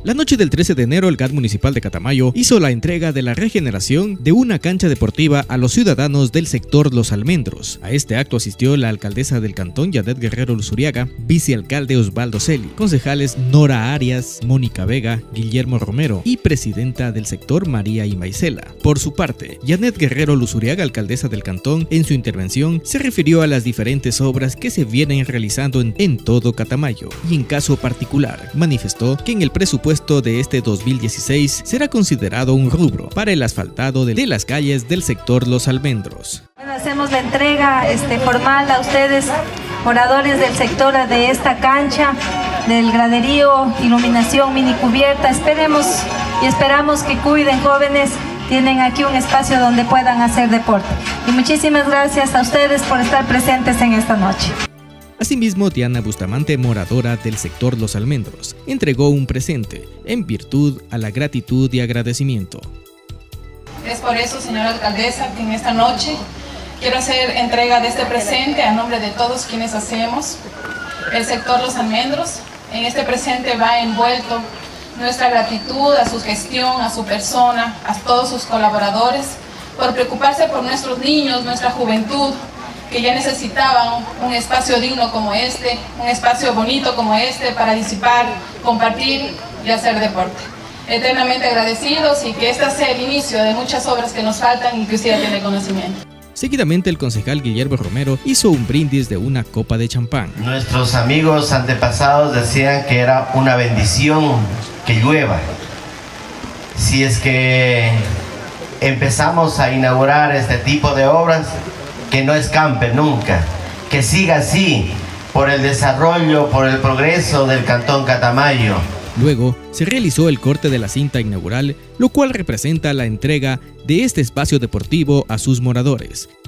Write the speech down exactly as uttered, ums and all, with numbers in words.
La noche del trece de enero, el G A T municipal de Catamayo hizo la entrega de la regeneración de una cancha deportiva a los ciudadanos del sector Los Almendros. A este acto asistió la alcaldesa del cantón, Janet Guerrero Luzuriaga, vicealcalde Osvaldo Celi, concejales Nora Arias, Mónica Vega, Guillermo Romero y presidenta del sector María Imaicela. Por su parte, Janet Guerrero Luzuriaga, alcaldesa del cantón, en su intervención se refirió a las diferentes obras que se vienen realizando en, en todo Catamayo y en caso particular manifestó que en el presupuesto de este dos mil dieciséis será considerado un rubro para el asfaltado de, de las calles del sector Los Almendros. Bueno, hacemos la entrega este, formal a ustedes, moradores del sector, de esta cancha, del graderío, iluminación mini cubierta. Esperemos y esperamos que cuiden, jóvenes. Tienen aquí un espacio donde puedan hacer deporte. Y muchísimas gracias a ustedes por estar presentes en esta noche. Asimismo, Diana Bustamante, moradora del sector Los Almendros, entregó un presente en virtud a la gratitud y agradecimiento. Es por eso, señora alcaldesa, que en esta noche quiero hacer entrega de este presente a nombre de todos quienes hacemos el sector Los Almendros. En este presente va envuelto nuestra gratitud a su gestión, a su persona, a todos sus colaboradores, por preocuparse por nuestros niños, nuestra juventud, que ya necesitaban un espacio digno como este, un espacio bonito como este para disipar, compartir y hacer deporte. Eternamente agradecidos y que este sea el inicio de muchas obras que nos faltan y que usted ya tiene conocimiento. Seguidamente, el concejal Guillermo Romero hizo un brindis de una copa de champán. Nuestros amigos antepasados decían que era una bendición que llueva. Si es que empezamos a inaugurar este tipo de obras, que no escampe nunca, que siga así, por el desarrollo, por el progreso del cantón Catamayo. Luego se realizó el corte de la cinta inaugural, lo cual representa la entrega de este espacio deportivo a sus moradores.